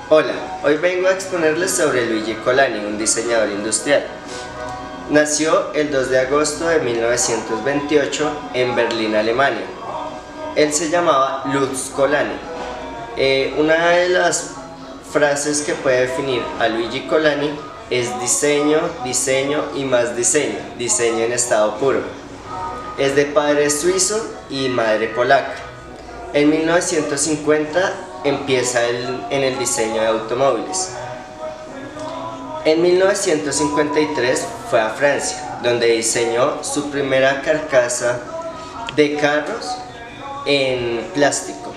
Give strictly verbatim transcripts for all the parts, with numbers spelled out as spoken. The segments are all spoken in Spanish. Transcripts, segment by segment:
Hola, hoy vengo a exponerles sobre Luigi Colani, un diseñador industrial. Nació el dos de agosto de mil novecientos veintiocho en Berlín, Alemania. Él se llamaba Lutz Colani. Eh, una de las frases que puede definir a Luigi Colani es diseño, diseño y más diseño, diseño en estado puro. Es de padre suizo y madre polaca. En mil novecientos cincuenta empieza el, en el diseño de automóviles. En mil novecientos cincuenta y tres fue a Francia, donde diseñó su primera carcasa de carros en plástico.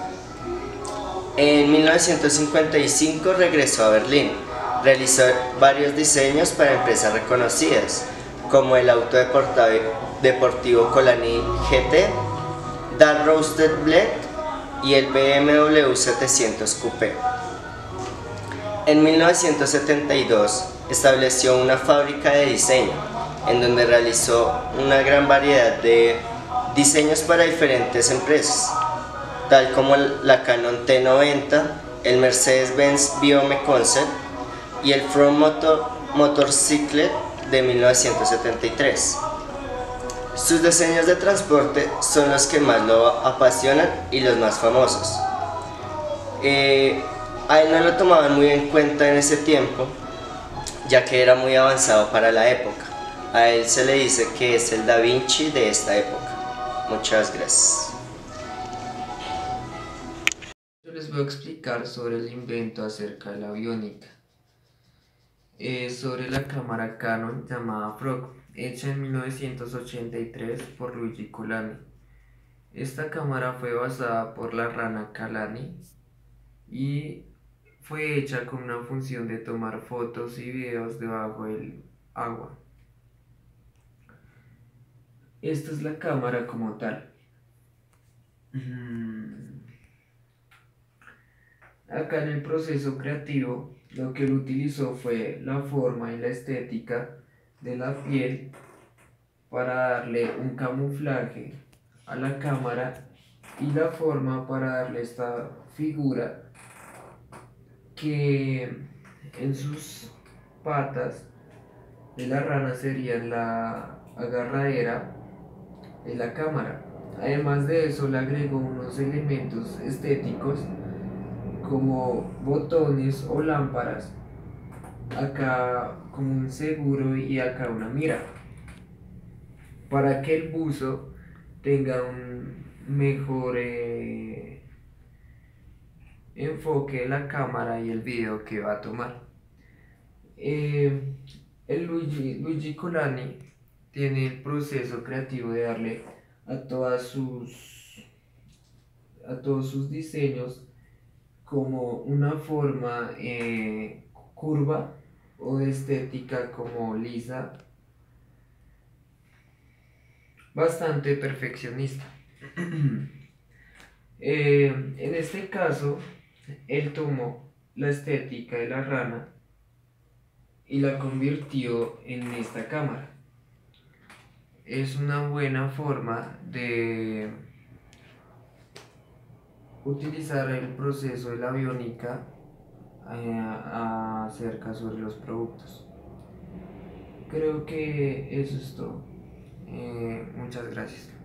En mil novecientos cincuenta y cinco regresó a Berlín. Realizó varios diseños para empresas reconocidas, como el auto deportivo Colani G T, Dark Roasted Blend y el B M W setecientos Coupé. En mil novecientos setenta y dos estableció una fábrica de diseño, en donde realizó una gran variedad de diseños para diferentes empresas, tal como la Canon T noventa, el Mercedes-Benz Biome Concept y el Front Motor Motorcycle de mil novecientos setenta y tres. Sus diseños de transporte son los que más lo apasionan y los más famosos. Eh, a él no lo tomaban muy en cuenta en ese tiempo, ya que era muy avanzado para la época. A él se le dice que es el Da Vinci de esta época. Muchas gracias. Yo les voy a explicar sobre el invento acerca de la aviónica. Eh, sobre la cámara Canon llamada Frog, hecha en mil novecientos ochenta y tres por Luigi Colani. Esta cámara fue basada por la rana Colani y fue hecha con una función de tomar fotos y videos debajo del agua. Esta es la cámara como tal. Acá en el proceso creativo, lo que él utilizó fue la forma y la estética de la piel para darle un camuflaje a la cámara y la forma para darle esta figura que en sus patas de la rana sería la agarradera de la cámara. Además de eso, le agregó unos elementos estéticos como botones o lámparas, acá como un seguro y acá una mira, para que el buzo tenga un mejor eh, enfoque de la cámara y el video que va a tomar. Eh, el Luigi, Luigi Colani tiene el proceso creativo de darle a todas sus a todos sus diseños como una forma eh, curva o de estética como lisa, bastante perfeccionista. eh, en este caso, él tomó la estética de la rana y la convirtió en esta cámara. Es una buena forma de utilizar el proceso de la aviónica eh, acerca sobre los productos. Creo que eso es todo. Eh, muchas gracias.